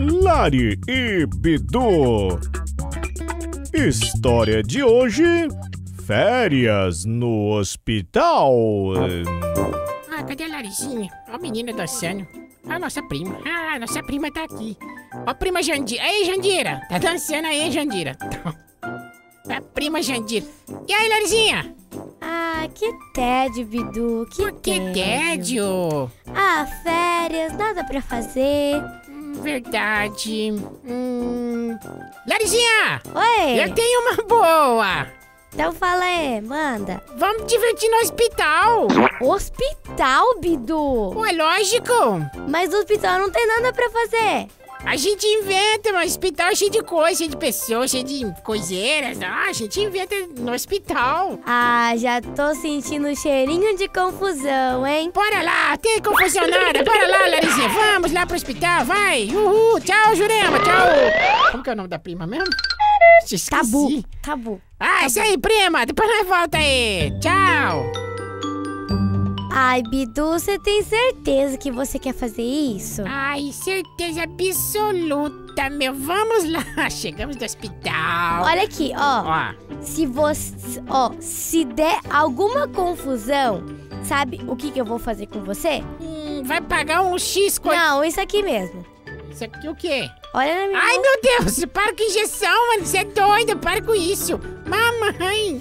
Lari e Bidu. História de hoje: férias no hospital. Ah, cadê a Larizinha? Ó, a menina dançando. A nossa prima. Ah, nossa prima tá aqui. Ó, a prima Jandira. Aí, Jandira. Tá dançando aí, Jandira. A prima Jandira. E aí, Larizinha? Ah, que tédio, Bidu. Que tédio. Ah, férias, nada pra fazer. Verdade. Larizinha! Oi! Eu tenho uma boa! Então fala aí, manda. Vamos divertir no hospital! Hospital, Bidu? Ué, lógico! Mas no hospital não tem nada pra fazer. A gente inventa no hospital cheio de coisa, cheio de pessoas, cheio de coiseiras. Ah, a gente inventa no hospital. Ah, já tô sentindo cheirinho de confusão, hein? Bora lá, tem confusão nada. Bora lá, Larizinha, vamos lá pro hospital, vai. Uhul, tchau, Jurema, tchau. Como que é o nome da prima mesmo? Esqueci. Tabu. Ah, isso aí, prima, depois nós volta aí. Tchau. Ai, Bidu, você tem certeza que você quer fazer isso? Ai, certeza absoluta, meu. Vamos lá. Chegamos do hospital. Olha aqui, ó. Ó. Se der alguma confusão, sabe o que eu vou fazer com você? Vai pagar um X coisa. Não, isso aqui mesmo. Isso aqui o quê? Olha na minha Ai, mão. meu Deus, para com injeção, mano. Você é doida, para com isso. Mamãe.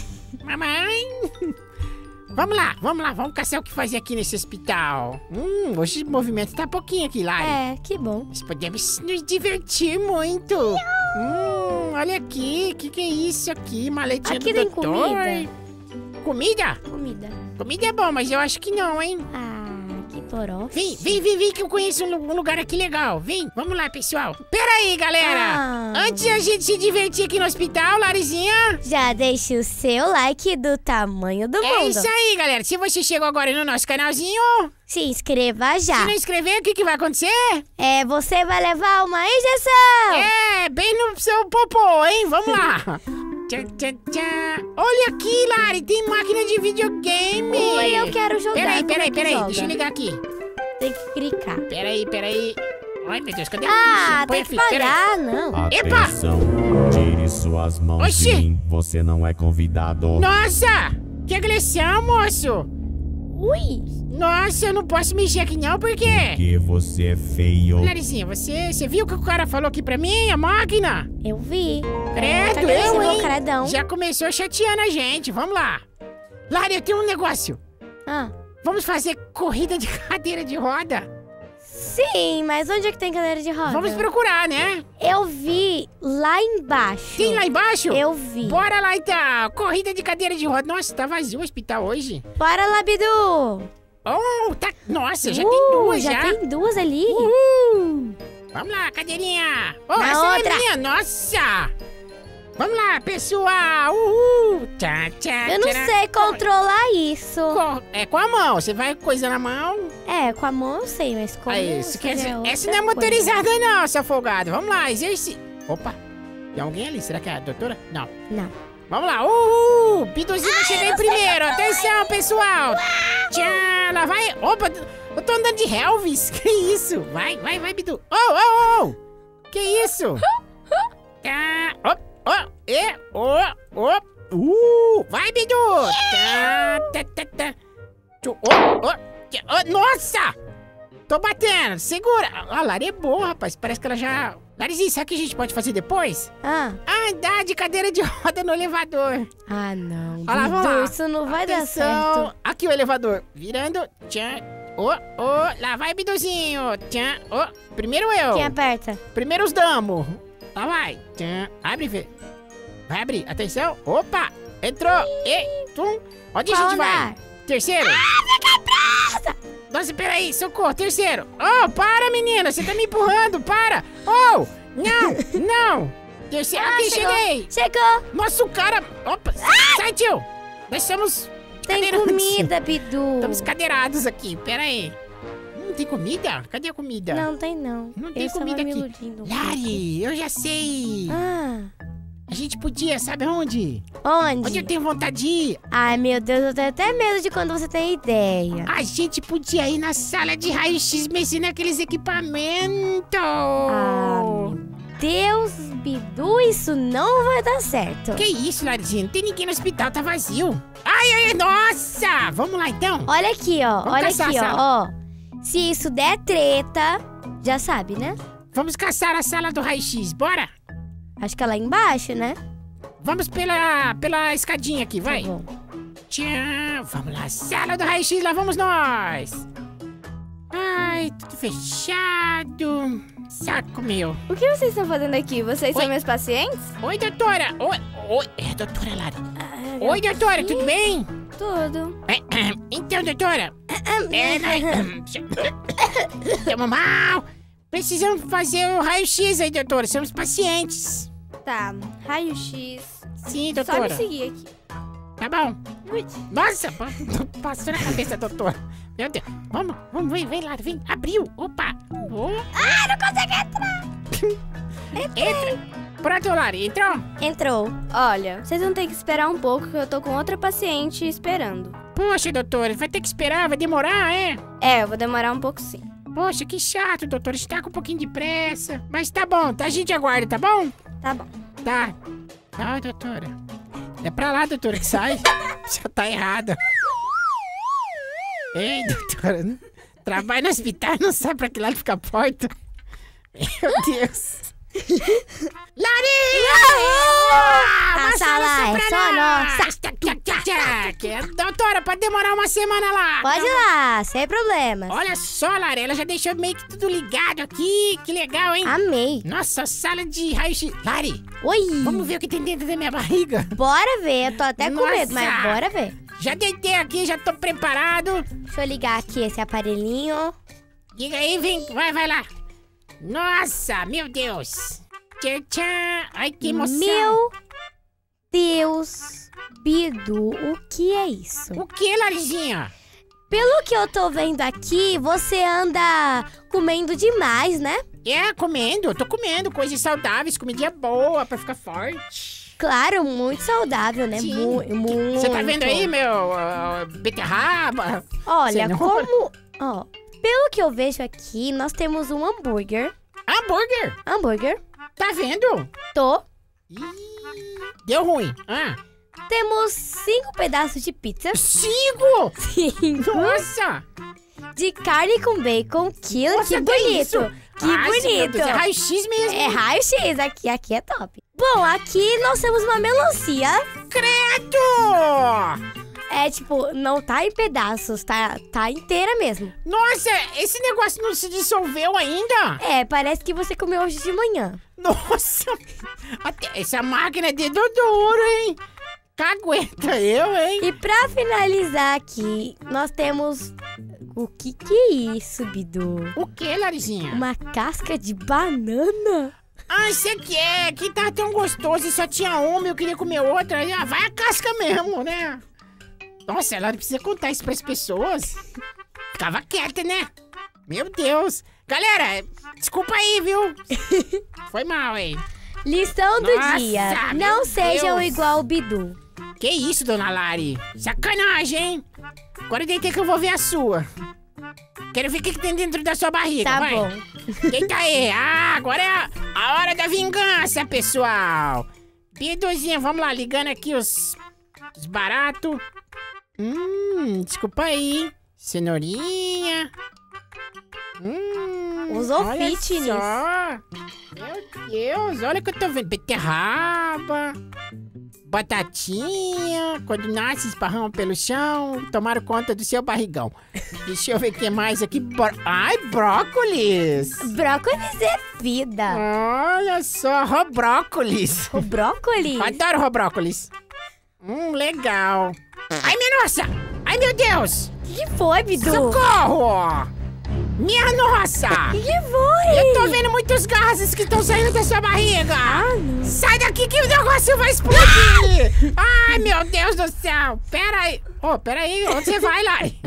Vamos lá, vamos caçar o que fazer aqui nesse hospital. Hoje o movimento tá pouquinho aqui, Lari. É, que bom. Nós podemos nos divertir muito. Olha aqui, que é isso aqui? Maletinha Aqui do tem doutor. Comida? Comida é bom, mas eu acho que não, hein? Ah, que poró. Vem, que eu conheço um lugar aqui legal. Vem, vamos lá, pessoal. Pera aí, galera. Antes de a gente se divertir aqui no hospital, Larizinha... Já deixa o seu like do tamanho do mundo. É isso aí, galera. Se você chegou agora no nosso canalzinho... Se inscreva já. Se não inscrever, o que vai acontecer? Você vai levar uma injeção. Bem no seu popô, hein? Vamos lá. Olha aqui, Lari, tem máquina de videogame. Oi, eu quero jogar. Peraí, deixa eu ligar aqui. Tem que clicar. Peraí. Ai, meu Deus, cadê a ficha? Põe Tem que pagar, não. Atenção, tire suas mãos de mim. Você não é convidado. Nossa, que agressão, moço. Ui. Nossa, eu não posso mexer aqui não, por quê? Porque você é feio. Larizinha, você viu o que o cara falou aqui pra mim, a máquina? Eu vi. Credo, Tá eu, hein? Caradão. Já começou chateando a gente, vamos lá. Lari, eu tenho um negócio. Vamos fazer corrida de cadeira de roda? Sim, mas onde é que tem cadeira de roda? Vamos procurar, né? Eu vi lá embaixo. Tem lá embaixo? Eu vi. Bora lá então, corrida de cadeira de roda. Nossa, tá vazio o hospital hoje. Bora lá, Bidu. Tá... Nossa, já tem duas já. Já tem duas ali. Vamos lá, cadeirinha. Na essa outra. é minha, nossa. Vamos lá, pessoal. Eu não sei controlar isso. É com a mão, você vai coisa na mão. Com a mão eu sei, mas como Isso, quer dizer, fazer essa não é outra motorizada não, seu folgado. Vamos lá, exercício. Opa, tem alguém ali? Será que é a doutora? Não. Não. Vamos lá, Biduzinho vai chegar em primeiro. Atenção, pessoal. Tchau, lá vai. Opa, eu tô andando de Elvis. Que isso? Vai, Bidu. Que isso? Vai, Bidu. Nossa! Tô batendo, segura. A Lari é boa, rapaz. Parece que ela já... Larizinha, sabe o que a gente pode fazer depois? Andar de cadeira de roda no elevador. Não, Olha lá, vamos lá. Isso não vai dar Atenção. certo. Aqui o elevador. Virando. Tchan. Lá vai, Biduzinho. Tchan. Primeiro eu. Quem aperta? Primeiro os damos. Lá vai. Tchan. Abre, Fê. Vai abrir. Atenção. Opa. Entrou. Onde a gente vai? Terceiro. Fica presa! Nossa, peraí. Socorro. Terceiro. Para, menina. Você tá me empurrando. Para. Não. Terceiro. Aqui, cheguei. Chegou. Nossa, o cara... Opa. Sai, tio. Nós estamos... Tem comida, Bidu. Estamos cadeirados aqui, pera aí. Não tem comida? Cadê a comida? Não tem não. Não tem comida aqui. Lari, eu já sei. A gente podia, sabe onde? Onde? Onde eu tenho vontade de ir? Ai, meu Deus, eu tenho até medo de quando você tem ideia. A gente podia ir na sala de raio-x mexer naqueles equipamentos. Meu Deus, Bidu, isso não vai dar certo. Que isso, Larizinha? Não tem ninguém no hospital, tá vazio. Ai, nossa! Vamos lá, então. Olha aqui, ó. Vamos Olha caçar aqui, a ó. Se isso der treta, já sabe, né? Vamos caçar a sala do raio-x, bora? Acho que é lá embaixo, né? Vamos pela escadinha aqui, vai. Tá bom. Tchau, vamos lá, sala do raio-x, lá vamos nós. Ai, tudo fechado. Saco meu. O que vocês estão fazendo aqui? Vocês Oi. são meus pacientes? Oi, doutora. Oi. É, doutora Lari. Oi, doutora, tudo bem? Tudo. Então, doutora. Estamos mal. Precisamos fazer o raio-x aí, doutora. Somos pacientes. Tá, raio-x. Sim, Só me doutora. seguir aqui. Tá bom. Nossa, passou na cabeça, doutora. Meu Deus. Vamos, vem lá, vem. Abriu. Opa. Não consegui entrar. Entra. Pronto, Lari, entrou? Entrou. Olha, vocês vão ter que esperar um pouco que eu tô com outra paciente esperando. Poxa, doutora, vai ter que esperar, vai demorar, é? É, eu vou demorar um pouco sim. Poxa, que chato, doutora. A gente tá com um pouquinho de pressa. Mas tá bom, tá? A gente aguarda, tá bom? Tá bom. Tá. Tá, doutora. É pra lá, doutora, que sai. Já tá errada. Ei, doutora. Trabalha no hospital e não sabe pra que lado fica a porta. Meu Deus. Larinha! A sala é só nossa. Doutora, pode demorar uma semana lá. Pode ir lá, sem problemas. Olha só, Lara, ela já deixou meio que tudo ligado aqui. Que legal, hein? Amei. Nossa, sala de raio-x. Lari, Oi. vamos ver o que tem dentro da minha barriga. Bora ver. Eu tô até com medo, Nossa. mas bora ver. Já deitei aqui, já tô preparado. Deixa eu ligar aqui esse aparelhinho. Diga aí, vem, vai lá. Nossa, meu Deus. Tchau, tchau. Ai, que emoção. Meu Deus. Bidu, o que é isso? O que, Larizinha? Pelo que eu tô vendo aqui, você anda comendo demais, né? É, comendo, tô comendo coisas saudáveis, comidinha boa pra ficar forte. Claro, muito saudável, né? Sim. Muito. Você tá vendo aí, meu beterraba? Olha, Cenoura? como... Ó, pelo que eu vejo aqui, nós temos um hambúrguer. Hambúrguer? Hambúrguer. Tá vendo? Tô. Ih, deu ruim. Temos 5 pedaços de pizza. 5! 5 Nossa! de carne com bacon. Que Nossa, bonito. isso? Que Ai, meu bonito. Deus, é raio-x mesmo. É raio-x, aqui é top. Bom, aqui nós temos uma melancia. Credo! É tipo, não tá em pedaços, tá inteira mesmo. Nossa, esse negócio não se dissolveu ainda? É, parece que você comeu hoje de manhã. Nossa! Até essa máquina é dedo duro, hein? Cagueta eu, hein? E pra finalizar aqui, nós temos... O que é isso, Bidu? O que, Larizinha? Uma casca de banana? Ah, isso aqui é que tá tão gostoso e só tinha uma, eu queria comer outra. Aí, vai a casca mesmo, né? Nossa, ela precisa contar isso pras pessoas. Ficava quieta, né? Meu Deus. Galera, desculpa aí, viu? Foi mal, hein? Lição do Nossa, dia. meu Não sejam Deus. igual o Bidu. Que isso, dona Lari? Sacanagem, hein? Agora eu deitei que eu vou ver a sua. Quero ver o que tem dentro da sua barriga, Tá vai. bom. Deita aí. Ah, agora é a hora da vingança, pessoal. Biduzinha, vamos lá, ligando aqui os baratos. Desculpa aí. Cenourinha. Usou olha fitness. só. Meu Deus, olha o que eu tô vendo. Beterraba. Batatinha. Quando nasce, esparramam pelo chão. Tomaram conta do seu barrigão. Deixa eu ver o que mais aqui. Ai, brócolis. Brócolis é vida. Olha só, robrócolis. O brócolis? Adoro robrócolis. Legal. Ai, minha nossa! Ai, meu Deus! O que foi, Bidu? Socorro! Minha nossa! O que foi? Eu tô vendo muitos gases que estão saindo da sua barriga! não. Sai daqui que o negócio vai explodir! Ai, meu Deus do céu! Pera aí! Pera aí, onde você vai, Lari?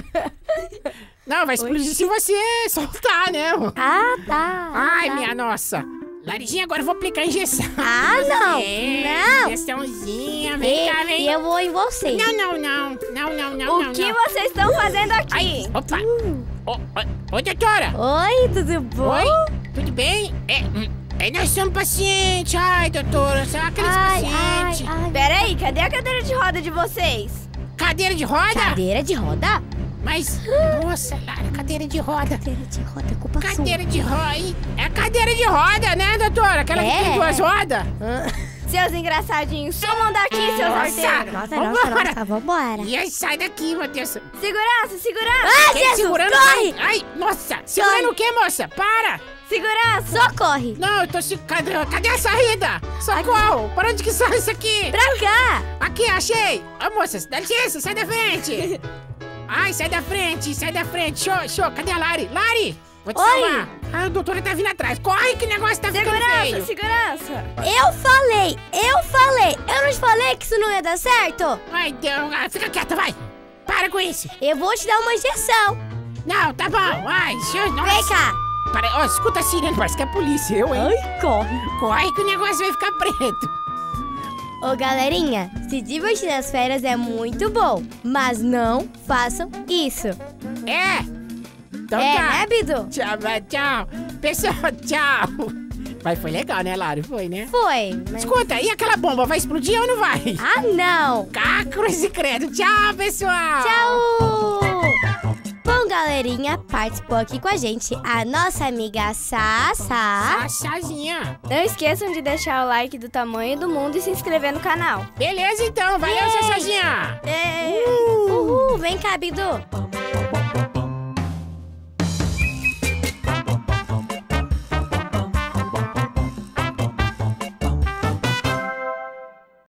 Não, vai explodir se você soltar, né? Ah, tá. Ai, tá. minha nossa! Larizinha, agora eu vou aplicar a injeção. Ah, não. Não. Injeçãozinha, vem cá, vem. E eu vou em você. Não. O que vocês estão fazendo aqui? Ai, opa. Oi, doutora. Oi, tudo bom? Oi, tudo bem? Nós somos pacientes. Ai, doutora, são aqueles pacientes. Peraí, cadê a cadeira de roda de vocês? Cadeira de roda? Cadeira de roda? Mas, nossa, Lara, cadeira de roda. Cadeira de roda, culpa sua. Cadeira de roda. É cadeira de roda, né, doutora? Aquela que tem 2 rodas. Seus engraçadinhos, sumam daqui, seus arteiros. Nossa, vambora. E aí, sai daqui, Matheus. Segurança! Ah, Quem Jesus, segurando? corre! Ai, nossa, segurando o quê, moça? Para! Segurança! Socorre. Não, eu tô Cadê a saída? Socorro! Para onde que sai isso aqui? Pra cá. Aqui, achei! Ô, moça, dá licença, sai da frente! Ai, sai da frente! Show! Cadê a Lari? Lari! Vou te salvar! Ah, a doutora tá vindo atrás. Corre que o negócio tá ficando feio! Segurança! Eu falei. Eu não te falei que isso não ia dar certo? Ai, Deus, fica quieta, vai! Para com isso! Eu vou te dar uma injeção. Não, tá bom! Ai, nossa! Vem cá. Ó, escuta a sirene, parece que é a polícia, hein? Ai, corre. Corre que o negócio vai ficar preto! Ô, galerinha, se divertir nas férias é muito bom, mas não façam isso. Então Né, Bidu? Tchau. Pessoal, tchau. Mas foi legal, né, Lari? Foi, né? Foi, mas... Escuta, e aquela bomba vai explodir ou não vai? Ah, não. Cruz e credo. Tchau, pessoal. Tchau. Bom, galerinha, participou aqui com a gente a nossa amiga Sassa. Sassazinha. Não esqueçam de deixar o like do tamanho do mundo e se inscrever no canal. Beleza, então. Valeu, Sassazinha. Uhul, vem cá, Bidu.